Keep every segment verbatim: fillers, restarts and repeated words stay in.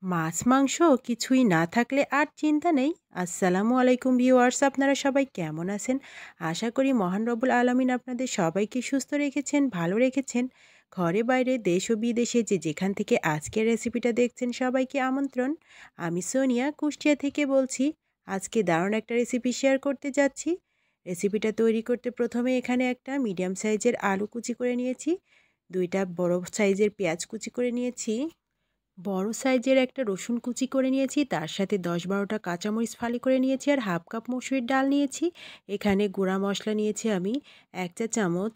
মাছ মাংস কিছুই না থাকলে আর চিন্তা নেই। আসসালামু আলাইকুম ভিউয়ার্স, আপনারা সবাই কেমন আছেন? আশা করি মহান রব্বুল আলামিন আপনাদের সবাইকে সুস্থ রেখেছেন, ভালো রেখেছেন। ঘরে বাইরে দেশ ও বিদেশে যে যেখান থেকে আজকের রেসিপিটা দেখছেন সবাইকে আমন্ত্রণ। আমি সোনিয়া কুষ্টিয়া থেকে বলছি। আজকে দারুণ একটা রেসিপি শেয়ার করতে যাচ্ছি। রেসিপিটা তৈরি করতে প্রথমে এখানে একটা মিডিয়াম সাইজের আলু কুচি করে নিয়েছি, দুইটা বড় সাইজের পেঁয়াজ কুচি করে নিয়েছি, বড় সাইজের একটা রসুন কুচি করে নিয়েছি, তার সাথে দশ বারোটা কাঁচামরিচ ফালি করে নিয়েছি, আর হাফ কাপ মসুরির ডাল নিয়েছি। এখানে গুঁড়া মশলা নিয়েছি আমি এক চা চামচ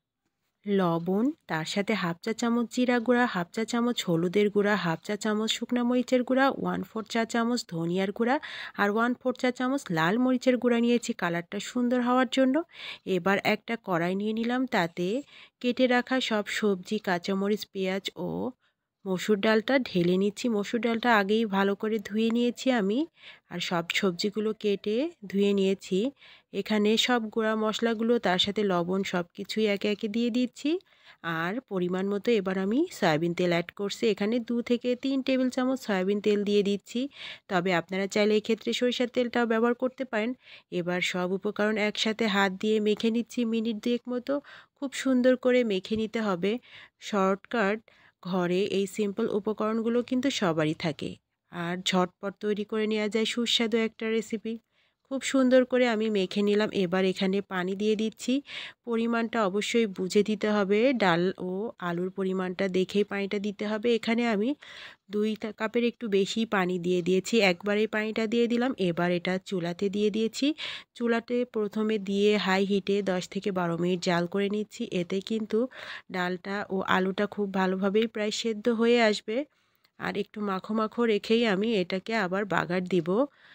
লবণ, তার সাথে হাফ চা চামচ জিরা গুঁড়া, হাফ চা চামচ হলুদের গুঁড়া, হাফ চা চামচ শুকনা মরিচের গুঁড়া, ওয়ান ফোর চা চামচ ধনিয়ার গুঁড়া, আর ওয়ান ফোর চা চামচ লাল মরিচের গুঁড়া নিয়েছি কালারটা সুন্দর হওয়ার জন্য। এবার একটা কড়াই নিয়ে নিলাম, তাতে কেটে রাখা সব সবজি কাঁচামরিচ পেঁয়াজ ও মসুর ডালটা ঢেলে নিচ্ছি। মসুর ডালটা আগেই ভালো করে ধুয়ে নিয়েছি আমি, আর সব সবজিগুলো কেটে ধুয়ে নিয়েছি। এখানে সব গুঁড়া মশলাগুলো তার সাথে লবণ সব কিছুই একে একে দিয়ে দিচ্ছি। আর পরিমাণ মতো এবার আমি সয়াবিন তেল অ্যাড করছি। এখানে দু থেকে তিন টেবিল চামচ সয়াবিন তেল দিয়ে দিচ্ছি, তবে আপনারা চাইলে এক্ষেত্রে সরিষার তেলটাও ব্যবহার করতে পারেন। এবার সব উপকরণ একসাথে হাত দিয়ে মেখে নিচ্ছি মিনিট দুয়েক মতো। খুব সুন্দর করে মেখে নিতে হবে। শর্টকাট, ঘরে এই সিম্পল উপকরণগুলো কিন্তু সবারই থাকে, আর ঝটপট তৈরি করে নেওয়া যায় সুস্বাদু একটা রেসিপি। খুব সুন্দর করে আমি মেখে নিলাম। এবার এখানে পানি দিয়ে দিচ্ছি। পরিমাণটা অবশ্যই বুঝে দিতে হবে, ডাল ও আলুর পরিমাণটা দেখেই পানিটা দিতে হবে। এখানে আমি দুই কাপের একটু বেশি পানি দিয়ে দিয়েছি, একবারেই পানিটা দিয়ে দিলাম। এবার এটা চুলাতে দিয়ে দিয়েছি। চুলাতে প্রথমে দিয়ে হাই হিটে দশ থেকে বারো মিনিট জাল করে নিচ্ছি। এতে কিন্তু ডালটা ও আলুটা খুব ভালোভাবেই প্রায় সেদ্ধ হয়ে আসবে। আর একটু মাখো মাখো রেখেই আমি এটাকে আবার বাগার দিব।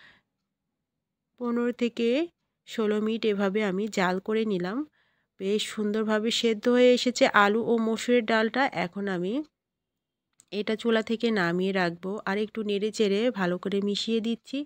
পনেরো থেকে ষোলো মিনিট এভাবে আমি জাল করে নিলাম। বেশ সুন্দরভাবে সেদ্ধ হয়ে এসেছে আলু ও মসুরের ডালটা। এখন আমি এটা চুলা থেকে নামিয়ে রাখবো, আর একটু নেড়ে চেড়ে ভালো করে মিশিয়ে দিচ্ছি।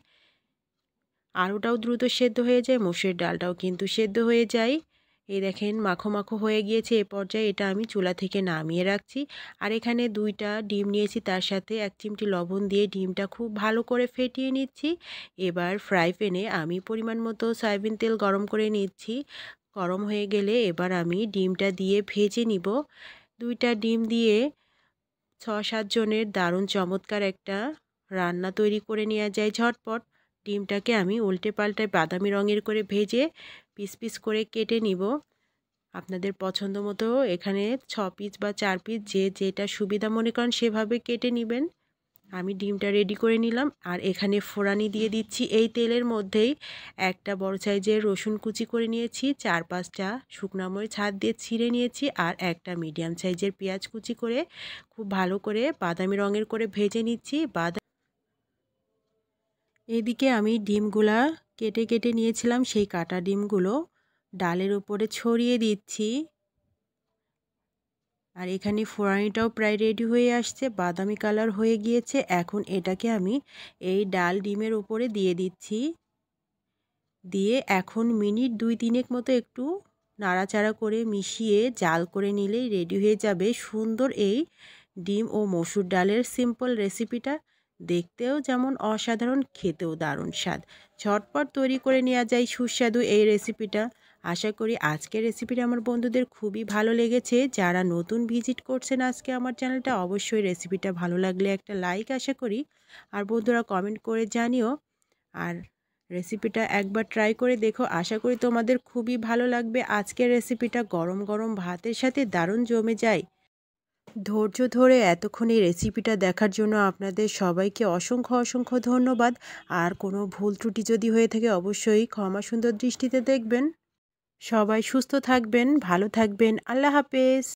আলুটাও দ্রুত সেদ্ধ হয়ে যায়, মসুরের ডালটাও কিন্তু সেদ্ধ হয়ে যায়। এই দেখেন মাখো মাখো হয়ে গিয়েছে। এ পর্যায়ে এটা আমি চুলা থেকে নামিয়ে রাখছি। আর এখানে দুইটা ডিম নিয়েছি, তার সাথে এক চিমটি লবণ দিয়ে ডিমটা খুব ভালো করে ফেটিয়ে নিচ্ছি। এবার ফ্রাই প্যানে আমি পরিমাণ মতো সয়াবিন তেল গরম করে নিচ্ছি। গরম হয়ে গেলে এবার আমি ডিমটা দিয়ে ভেজে নিব। দুইটা ডিম দিয়ে ছ সাত জনের দারুণ চমৎকার একটা রান্না তৈরি করে নেওয়া যায় ঝটপট। ডিমটাকে আমি উল্টে পাল্টে বাদামি রঙের করে ভেজে পিস পিস করে কেটে নিব। আপনাদের পছন্দ মতো এখানে ছ পিস বা চার পিস যে যেটা সুবিধা মনে করেন সেভাবে কেটে নেবেন। আমি ডিমটা রেডি করে নিলাম, আর এখানে ফোড়ানি দিয়ে দিচ্ছি এই তেলের মধ্যেই। একটা বড় সাইজের রসুন কুচি করে নিয়েছি, চার পাঁচটা শুকনো মরিচ হাত দিয়ে ছিঁড়ে নিয়েছি, আর একটা মিডিয়াম সাইজের পেঁয়াজ কুচি করে খুব ভালো করে বাদামি রঙের করে ভেজে নিচ্ছি। বাদাম এদিকে আমি ডিমগুলা কেটে কেটে নিয়েছিলাম, সেই কাটা ডিমগুলো ডালের উপরে ছড়িয়ে দিচ্ছি। আর এখানে ফোড়ানিটাও প্রায় রেডি হয়ে আসছে, বাদামি কালার হয়ে গিয়েছে। এখন এটাকে আমি এই ডাল ডিমের উপরে দিয়ে দিচ্ছি। দিয়ে এখন মিনিট দুই তিনেক মতো একটু নাড়াচাড়া করে মিশিয়ে জাল করে নিলেই রেডি হয়ে যাবে সুন্দর এই ডিম ও মসুর ডালের সিম্পল রেসিপিটা। দেখতেও যেমন অসাধারণ, খেতেও দারুণ স্বাদ। ঝটপট তৈরি করে নেওয়া যায় সুস্বাদু এই রেসিপিটা। আশা করি আজকের রেসিপিটা আমার বন্ধুদের খুবই ভালো লেগেছে। যারা নতুন ভিজিট করছেন আজকে আমার চ্যানেলটা, অবশ্যই রেসিপিটা ভালো লাগলে একটা লাইক আশা করি, আর বন্ধুরা কমেন্ট করে জানিও। আর রেসিপিটা একবার ট্রাই করে দেখো, আশা করি তোমাদের খুবই ভালো লাগবে। আজকের রেসিপিটা গরম গরম ভাতের সাথে দারুণ জমে যায়। ধৈর্য ধরে এতক্ষণ এই রেসিপিটা দেখার জন্য আপনাদের সবাইকে অসংখ্য অসংখ্য ধন্যবাদ। আর কোনো ভুল ত্রুটি যদি হয়ে থাকে অবশ্যই ক্ষমা সুন্দর দৃষ্টিতে দেখবেন। সবাই সুস্থ থাকবেন, ভালো থাকবেন। আল্লাহ হাফেজ।